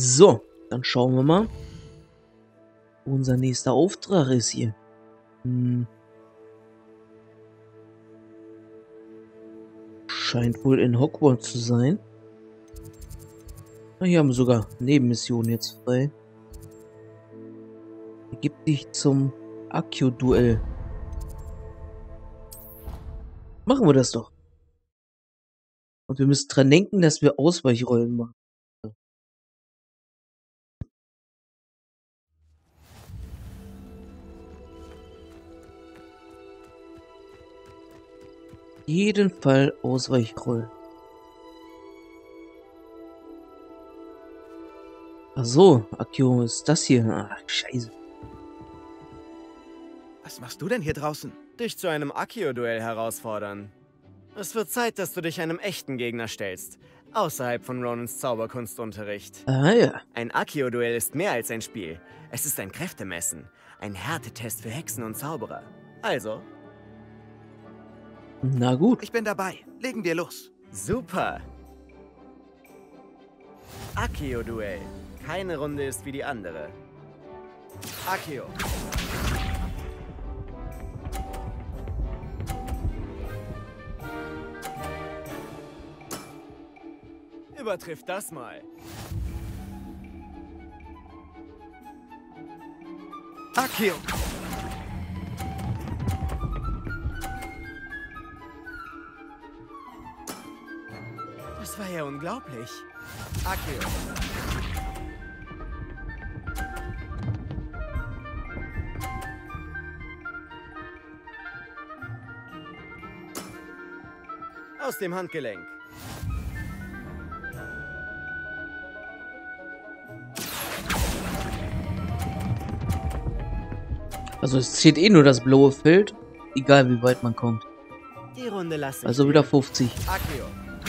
So, dann schauen wir mal, wo unser nächster Auftrag ist hier. Scheint wohl in Hogwarts zu sein. Hier haben wir sogar Nebenmissionen jetzt frei. Begib dich zum Accio-Duell. Machen wir das doch. Und wir müssen dran denken, dass wir Ausweichrollen machen. Jeden Fall Ausweichrollen. Ach so, Accio ist das hier. Ach, scheiße. Was machst du denn hier draußen? Dich zu einem Accio-Duell herausfordern. Es wird Zeit, dass du dich einem echten Gegner stellst. Außerhalb von Ronans Zauberkunstunterricht. Ah ja. Ein Accio-Duell ist mehr als ein Spiel. Es ist ein Kräftemessen. Ein Härtetest für Hexen und Zauberer. Also? Na gut. Ich bin dabei. Legen wir los. Super. Accio-Duell. Keine Runde ist wie die andere. Accio. Übertrifft das mal. Accio. Das war ja unglaublich. Accio. Aus dem Handgelenk. Also es zählt eh nur das blaue Feld, egal wie weit man kommt. Die Runde lasse ich Also dir. wieder 50. Accio.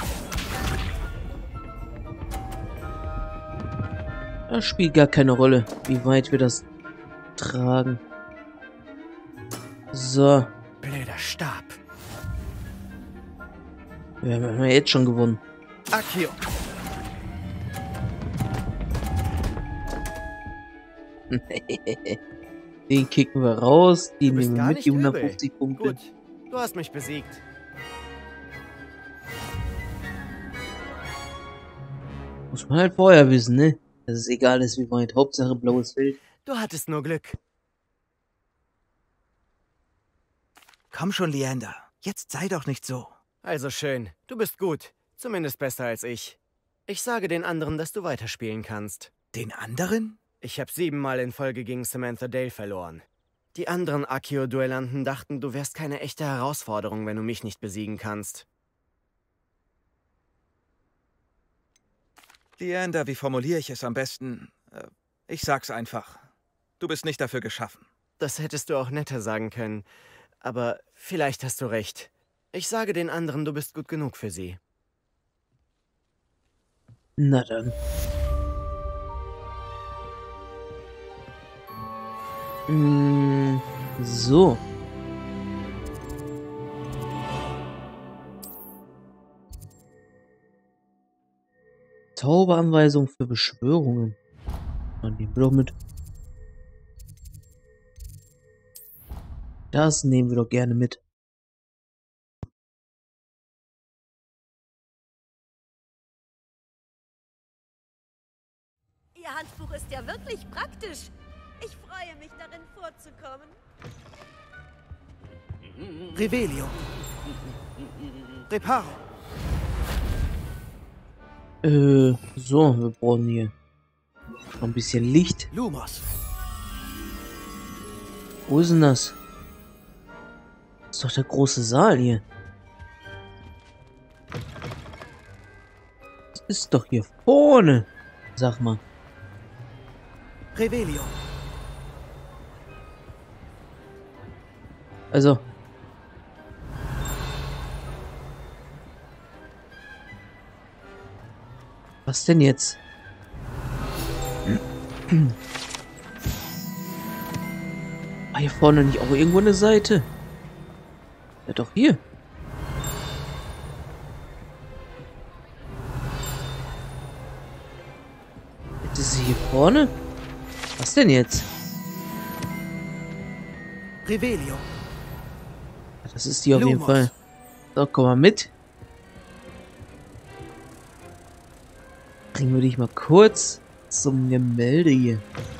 Das spielt gar keine Rolle, wie weit wir das tragen. So, Blöder Stab. wir haben ja jetzt schon gewonnen. Accio. Den kicken wir raus, die Du bist nehmen wir gar mit, nicht die übel. 150 Punkte. Gut, du hast mich besiegt. Muss man halt vorher wissen, ne? Dass es egal ist, wie weit. Hauptsache blaues Feld. Du hattest nur Glück. Komm schon, Leander. Jetzt sei doch nicht so. Also schön, du bist gut. Zumindest besser als ich. Ich sage den anderen, dass du weiterspielen kannst. Den anderen? Ich habe 7 Mal in Folge gegen Samantha Dale verloren. Die anderen Accio-Duellanten dachten, du wärst keine echte Herausforderung, wenn du mich nicht besiegen kannst. Leander, wie formuliere ich es am besten? Ich sag's einfach. Du bist nicht dafür geschaffen. Das hättest du auch netter sagen können. Aber vielleicht hast du recht. Ich sage den anderen, du bist gut genug für sie. Na dann. So. Zauberanweisung für Beschwörungen. Dann nehmen wir doch mit. Das nehmen wir doch gerne mit. Ihr Handbuch ist ja wirklich praktisch. Ich freue mich, darin vorzukommen. Revelio. Reparo. So, wir brauchen hier noch ein bisschen Licht. Lumos. Wo ist denn das? Das ist doch der große Saal hier. Das ist doch hier vorne. Sag mal. Revelio. Also. Was denn jetzt? War hier vorne nicht auch irgendwo eine Seite? Ja, doch hier. Das vorne? Was denn jetzt? Revelio. Das ist die auf jeden Lumos. Fall. So, komm mal mit. Bringen wir dich mal kurz zum Gemälde hier.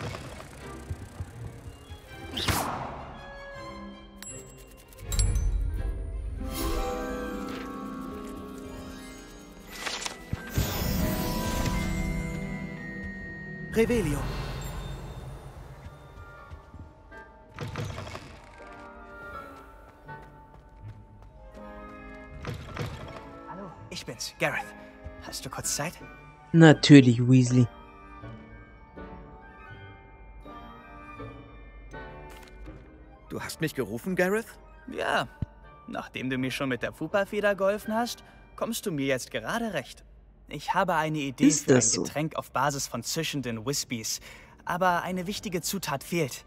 Revelio. Hallo, ich bin's, Gareth. Hast du kurz Zeit? Natürlich, Weasley. Du hast mich gerufen, Gareth? Ja. Nachdem du mir schon mit der Fupa-Feder geholfen hast, kommst du mir jetzt gerade recht. Ich habe eine Idee Ist für ein das so? Getränk auf Basis von zischenden Wispies, aber eine wichtige Zutat fehlt.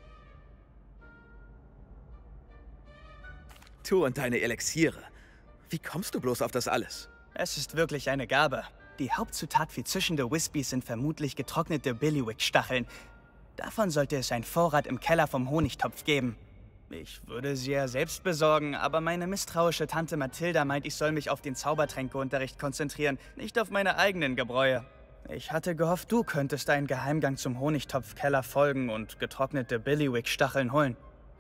Du und deine Elixiere. Wie kommst du bloß auf das alles? Es ist wirklich eine Gabe. Die Hauptzutat für zischende Wispies sind vermutlich getrocknete Billywick-Stacheln. Davon sollte es einen Vorrat im Keller vom Honigtopf geben. Ich würde sie ja selbst besorgen, aber meine misstrauische Tante Mathilda meint, ich soll mich auf den Zaubertränkeunterricht konzentrieren, nicht auf meine eigenen Gebräue. Ich hatte gehofft, du könntest einen Geheimgang zum Honigtopfkeller folgen und getrocknete Billywick-Stacheln holen.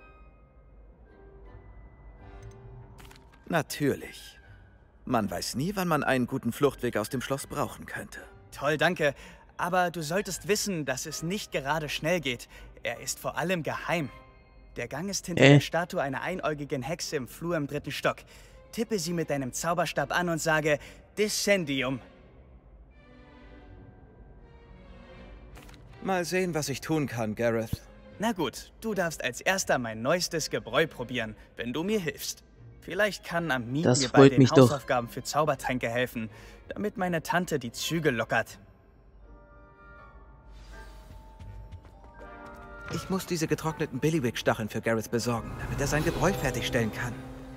Natürlich. Man weiß nie, wann man einen guten Fluchtweg aus dem Schloss brauchen könnte. Toll, danke. Aber du solltest wissen, dass es nicht gerade schnell geht. Er ist vor allem geheim. Der Gang ist hinter der Statue einer einäugigen Hexe im Flur im 3. Stock. Tippe sie mit deinem Zauberstab an und sage Discendium. Mal sehen, was ich tun kann, Gareth. Na gut, du darfst als erster mein neuestes Gebräu probieren, wenn du mir hilfst. Vielleicht kann Amit Das mir bei freut den mich doch. Hausaufgaben für Zaubertränke helfen, damit meine Tante die Zügel lockert. Ich muss diese getrockneten Billywick-Stacheln für Gareth besorgen, damit er sein Gebräu fertigstellen kann.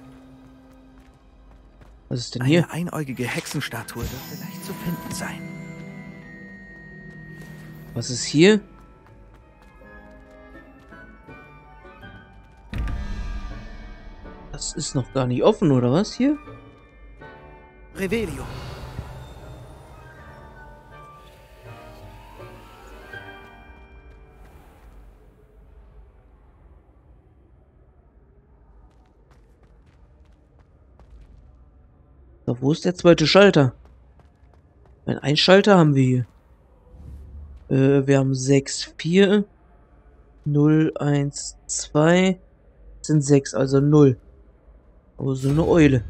Was ist denn hier? Eine einäugige Hexenstatue dürfte leicht zu finden sein. Was ist hier? Das ist noch gar nicht offen, oder was hier? Revelio. So, wo ist der zweite Schalter? Einen Schalter haben wir hier. Wir haben 6, 4, 0, 1, 2, sind 6, also 0. Aber so eine Eule.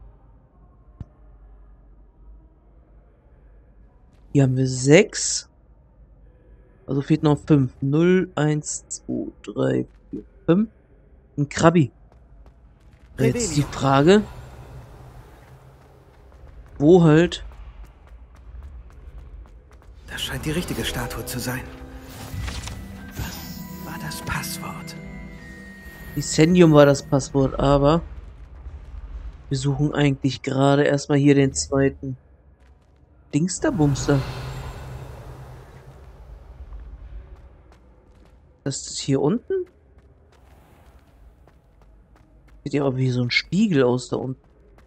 Hier haben wir 6. Also fehlt noch 5. 0, 1, 2, 3, 4, 5. Ein Krabbi. Jetzt die Frage, wo halt... Das scheint die richtige Statue zu sein. Was war das Passwort? Discendium war das Passwort, aber wir suchen eigentlich gerade erstmal hier den zweiten Dingsterbumster. Das ist hier unten? Sieht ja auch wie so ein Spiegel aus da unten.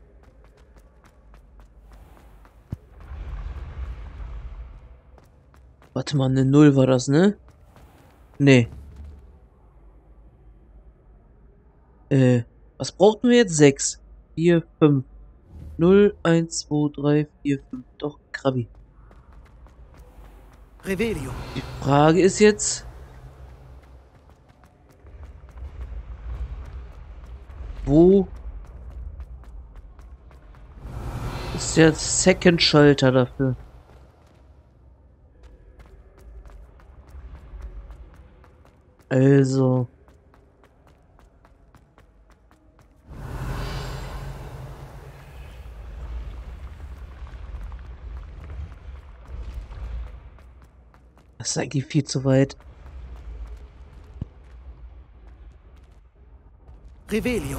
Warte mal, eine 0 war das, ne? Nee. Was brauchten wir jetzt? 6, 4, 5. 0, 1, 2, 3, 4, 5. Doch, Krabbi. Revelio. Die Frage ist jetzt... Wo ist der Second Schalter dafür? Also... Das ist eigentlich viel zu weit. Revelio.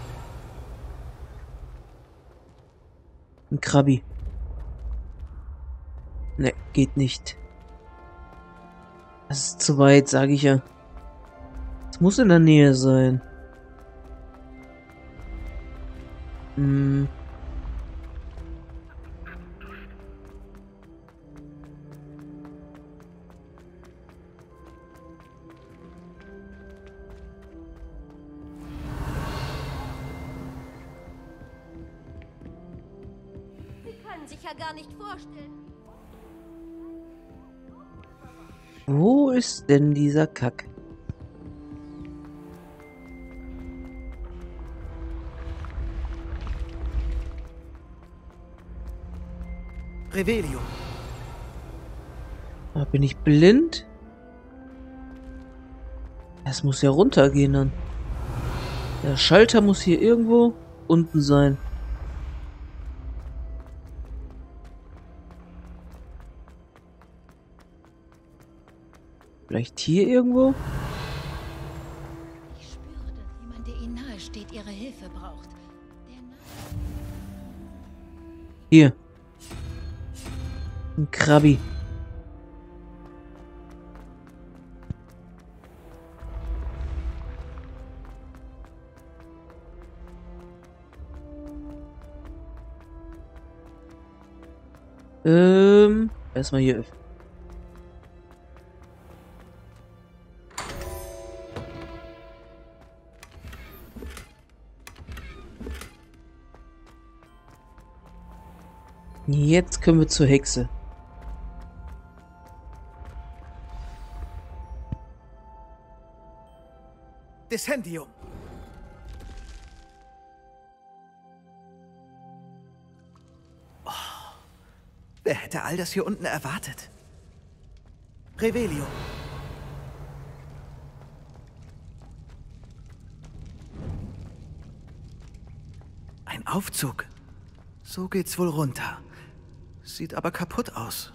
Ein Krabbi. Ne, geht nicht. Das ist zu weit, sage ich ja. Es muss in der Nähe sein. Hm. Sie können sich ja gar nicht vorstellen. Wo ist denn dieser Kack? Revelio. Ah, bin ich blind? Das muss ja runtergehen dann. Der Schalter muss hier irgendwo unten sein. Vielleicht hier irgendwo? Ich spüre, dass jemand, der ihnen nahe steht, ihre Hilfe braucht. Hier. Ein Krabi. Erstmal hier öffnen. Jetzt können wir zur Hexe. Descendium. Oh, wer hätte all das hier unten erwartet? Revelio. Ein Aufzug. So geht's wohl runter. Sieht aber kaputt aus.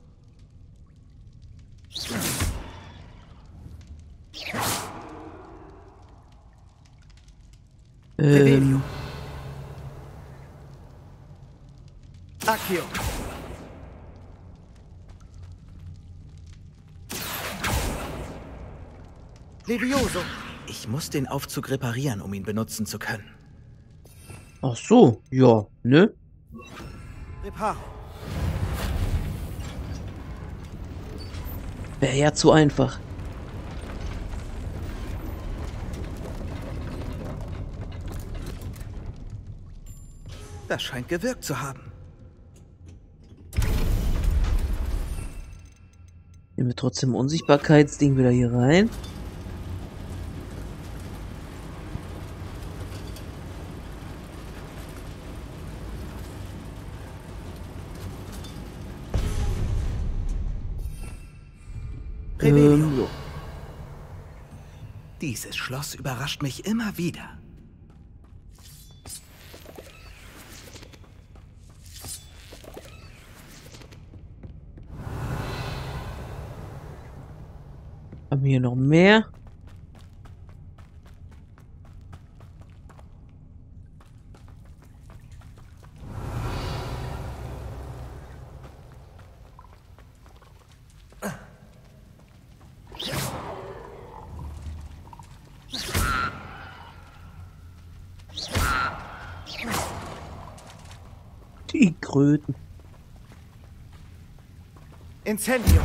Revelio. Accio. Levioso. Ich muss den Aufzug reparieren, um ihn benutzen zu können. Ach so, ja, ne? Reparo. Wäre ja zu einfach. Das scheint gewirkt zu haben. Nehmen wir trotzdem Unsichtbarkeitsding wieder hier rein. Revelio. So. Dieses Schloss überrascht mich immer wieder. Haben wir hier noch mehr? Die Kröten. Incendio.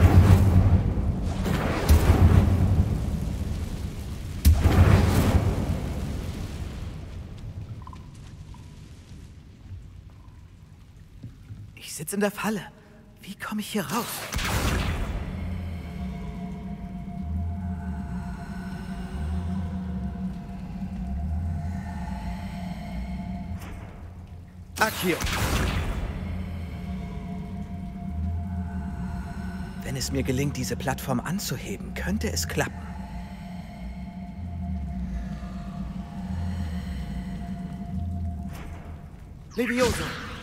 Ich sitze in der Falle. Wie komme ich hier raus? Accio. Wenn es mir gelingt, diese Plattform anzuheben, könnte es klappen. Levioso.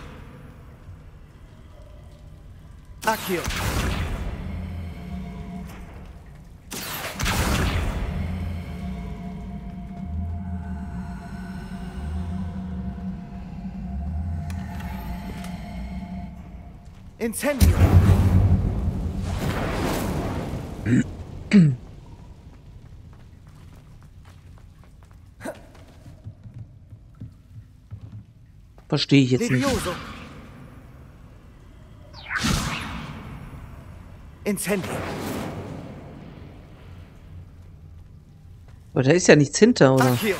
Accio. Incendio. Verstehe ich jetzt nicht. Levioso. Incendio. Aber da ist ja nichts hinter, oder? Accio.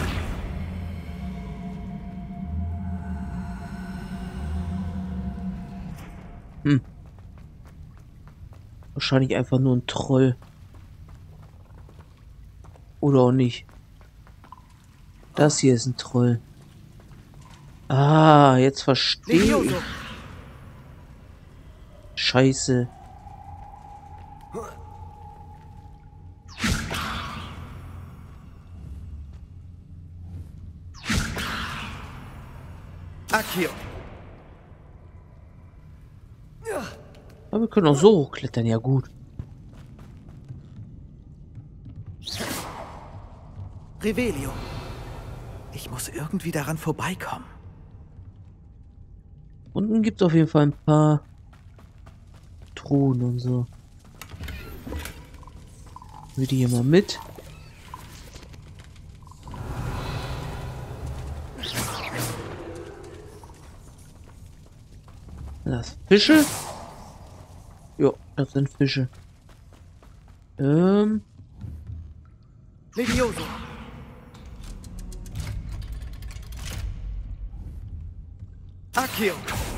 Wahrscheinlich einfach nur ein Troll. Oder auch nicht. Das hier ist ein Troll. Ah, jetzt verstehe ich. Levioso. Scheiße. Accio. Aber wir können auch so hochklettern, ja gut. Revelio. Ich muss irgendwie daran vorbeikommen. Unten gibt es auf jeden Fall ein paar Truhen und so. Will die hier mal mit? Das Fische? Jo, das sind Fische. Levioso. Accio.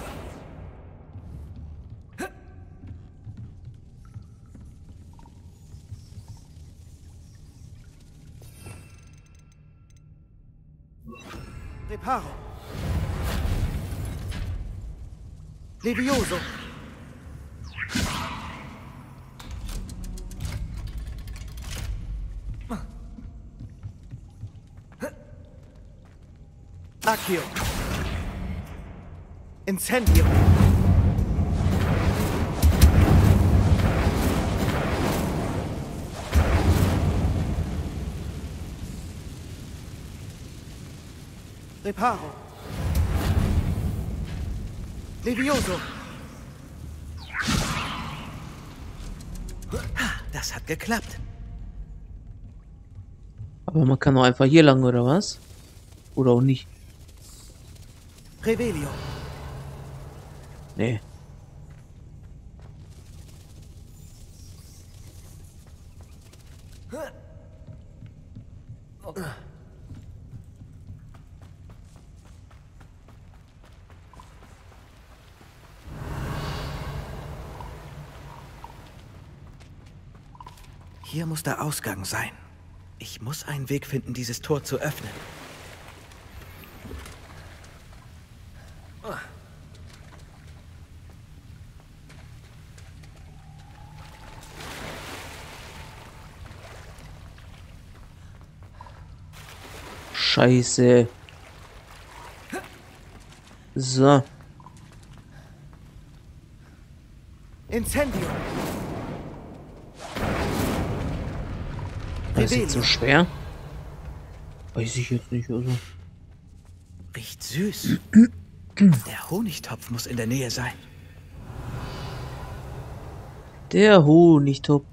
Reparo. Levioso. Accio. Incendio. Reparo. Levioso. Das hat geklappt. Aber man kann auch einfach hier lang, oder was? Oder auch nicht. Revelio. Nee. Hier muss der Ausgang sein. Ich muss einen Weg finden, dieses Tor zu öffnen. Scheiße. So. Incendio. Das ist jetzt so schwer. Weiß ich jetzt nicht, also. Riecht süß. Der Honigtopf muss in der Nähe sein. Der Honigtopf.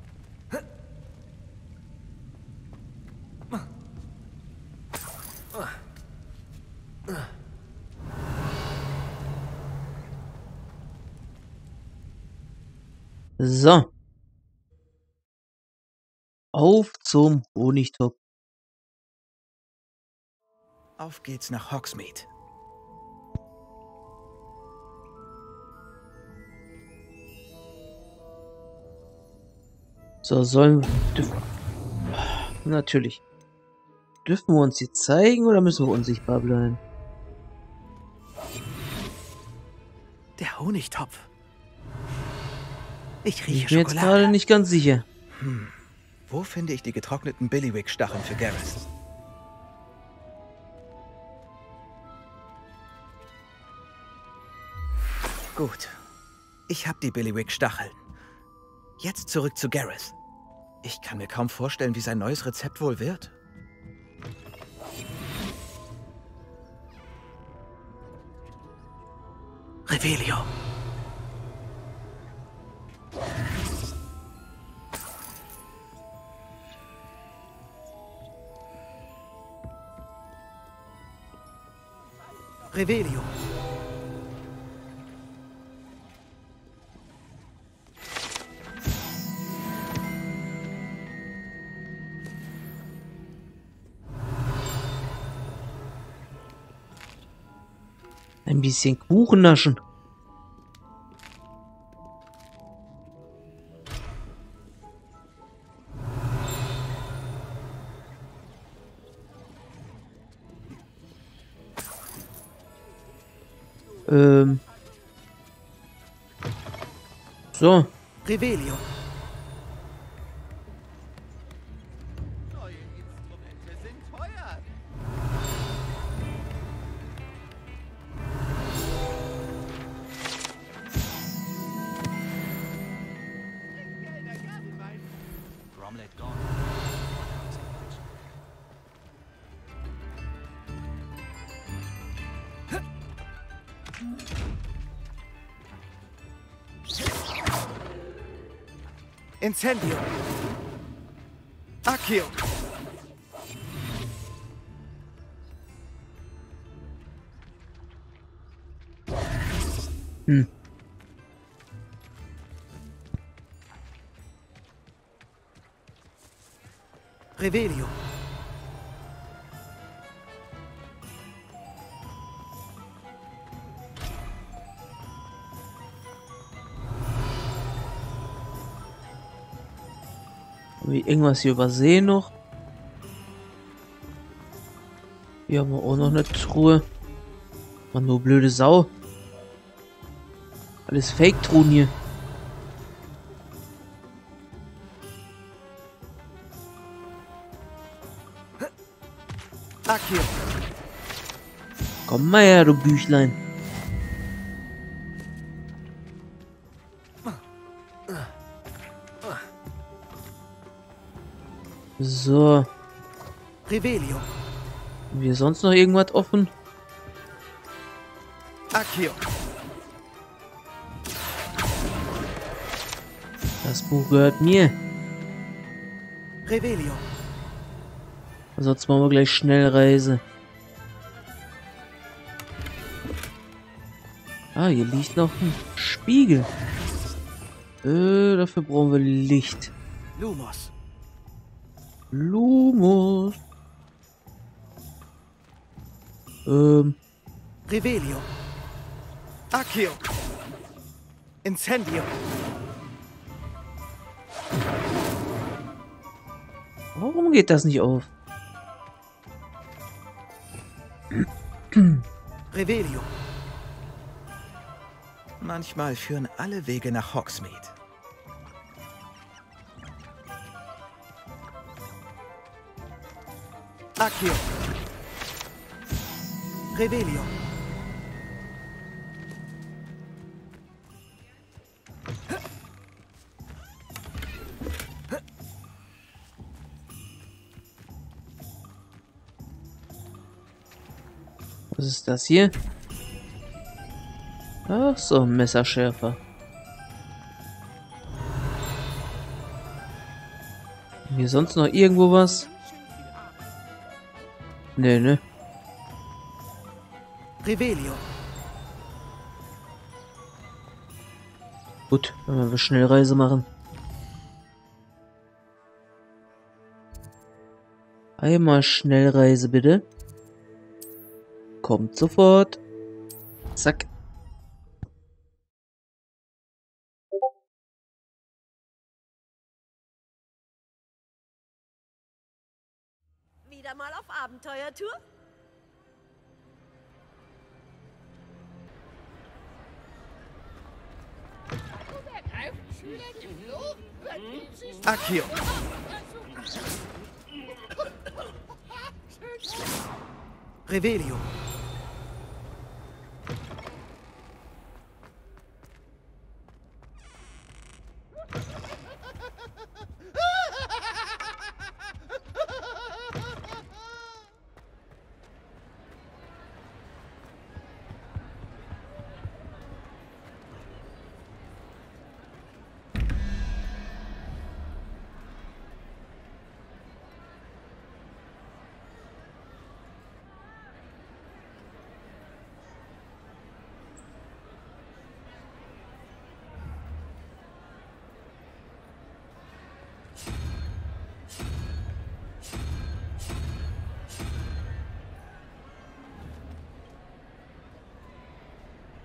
So. Auf zum Honigtopf. Auf geht's nach Hogsmeade. So, sollen wir... Natürlich. Dürfen wir uns jetzt zeigen oder müssen wir unsichtbar bleiben? Der Honigtopf. Ich Ich rieche bin jetzt gerade Schokolade. nicht ganz sicher. Wo finde ich die getrockneten Billywick-Stacheln für Gareth? Gut. Ich habe die Billywick-Stacheln. Jetzt zurück zu Gareth. Ich kann mir kaum vorstellen, wie sein neues Rezept wohl wird. Revelio. Revelio. Ein bisschen Kuchen naschen. So. Revelio. Incendio. Accio. Revelio. Haben wir irgendwas hier übersehen noch? Hier haben wir auch noch eine Truhe. Mann, nur blöde Sau. Alles Fake-Truhen hier. Accio. Komm mal her, du Büchlein. So. Revelio. Haben wir sonst noch irgendwas offen? Accio. Das Buch gehört mir. Revelio. Sonst machen wir gleich Schnellreise. Ah, hier liegt noch ein Spiegel. Dafür brauchen wir Licht. Lumos. Lumos. Revelio. Accio. Incendio. Warum geht das nicht auf? Revelio. Manchmal führen alle Wege nach Hogsmeade. Accio. Revelio. Was ist das hier? Ach so, Messerschärfer. Hier sonst noch irgendwo was? Nee, ne? Revelio. Gut, dann werden wir Schnellreise machen. Einmal Schnellreise, bitte. Kommt sofort. Zack. Wieder mal auf Abenteuertour? Accio. Revelio.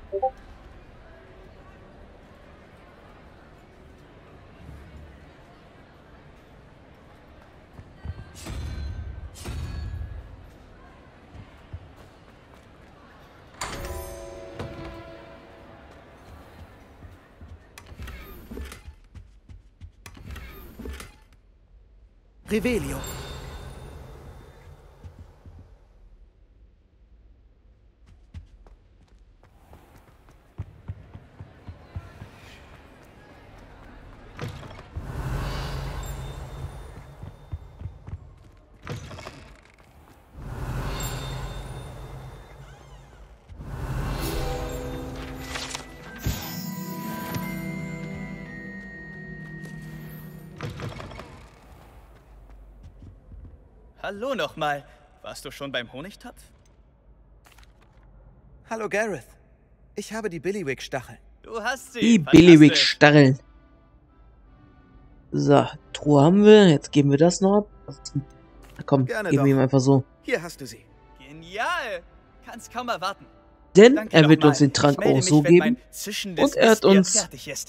Revelio. Hallo nochmal. Warst du schon beim Honigtopf? Hallo Gareth. Ich habe die Billywick-Stacheln. Du hast sie. Die Fantastisch. Billywick-Stacheln. So, Truhe haben wir. Jetzt geben wir das noch ab. Na komm, Gerne geben wir ihm doch. einfach so. Hier hast du sie. Genial. Kann's kaum erwarten. Denn Danke er wird nochmal. uns den Ich Trank melde auch mich, so wenn geben. mein zischendes Und er hat Whisky uns- fertig ist.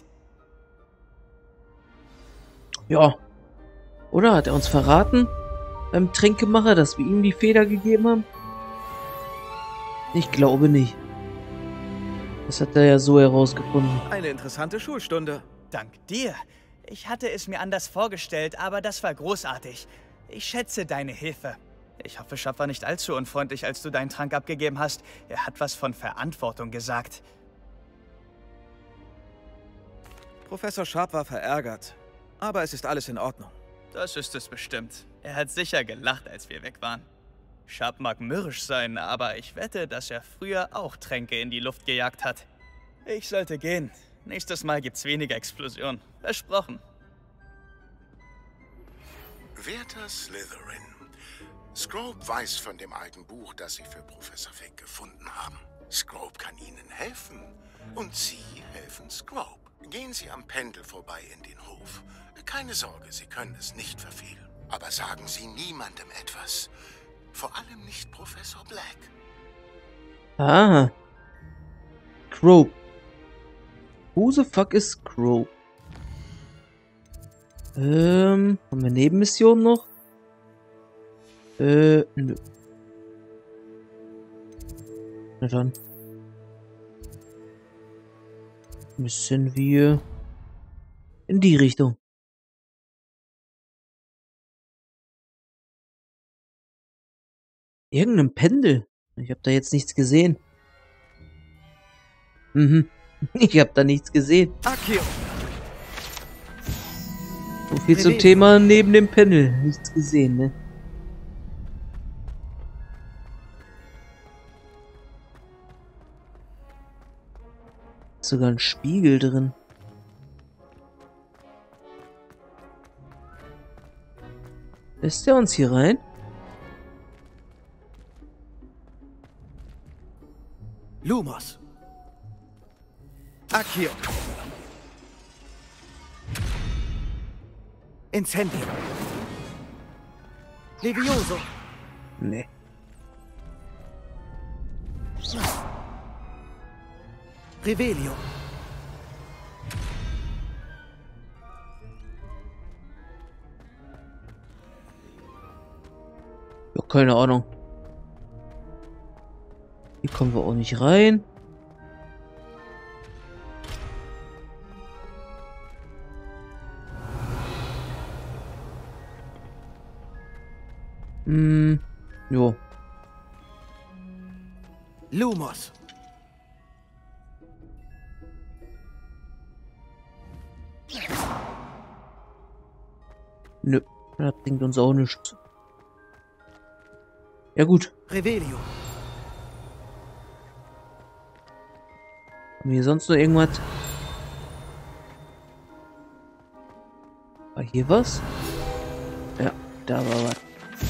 Ja. Oder hat er uns verraten beim Tränkemacher, dass wir ihm die Feder gegeben haben? Ich glaube nicht. Das hat er ja so herausgefunden. Eine interessante Schulstunde. Dank dir. Ich hatte es mir anders vorgestellt, aber das war großartig. Ich schätze deine Hilfe. Ich hoffe, Sharp war nicht allzu unfreundlich, als du deinen Trank abgegeben hast. Er hat was von Verantwortung gesagt. Professor Sharp war verärgert. Aber es ist alles in Ordnung. Das ist es bestimmt. Er hat sicher gelacht, als wir weg waren. Sharp mag mürrisch sein, aber ich wette, dass er früher auch Tränke in die Luft gejagt hat. Ich sollte gehen. Nächstes Mal gibt's weniger Explosionen. Versprochen. Werter Slytherin, Scrope weiß von dem alten Buch, das Sie für Professor Fig gefunden haben. Scrope kann Ihnen helfen. Und Sie helfen Scrope. Gehen Sie am Pendel vorbei in den Hof. Keine Sorge, Sie können es nicht verfehlen. Aber sagen Sie niemandem etwas. Vor allem nicht Professor Black. Ah. Crow. Who the fuck is Crow? Haben wir Nebenmissionen noch? Nö. Na dann. Müssen wir in die Richtung. Irgendein Pendel. Ich habe da jetzt nichts gesehen. Mhm. Ich habe da nichts gesehen. Akio. So viel zum Thema neben dem Pendel. Nichts gesehen, ne? Ist sogar ein Spiegel drin. Lässt der uns hier rein? Lumos. Akio. Incendio. Levioso. Nee. Revelio. Ja, keine Ahnung. Hier kommen wir auch nicht rein. Jo. Lumos. Nö, das bringt uns auch nichts. Ja gut. Revelio. Haben wir hier sonst noch irgendwas? War hier was? Ja, da war was.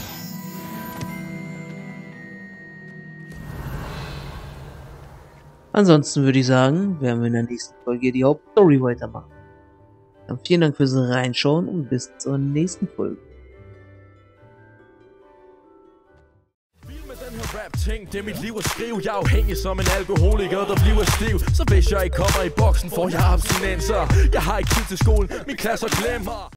Ansonsten würde ich sagen, werden wir in der nächsten Folge die Hauptstory weitermachen. Dann vielen Dank fürs Reinschauen und bis zur nächsten Folge. Spiel mit Daniel Brad. rap-ting, det er mit liv at skrive. Jeg er afhængig som en alkoholiker, der bliver stiv. Så hvis jeg ikke kommer i boksen, får jeg abstinenser. Jeg har ikke tid til skolen, min klasser glemmer.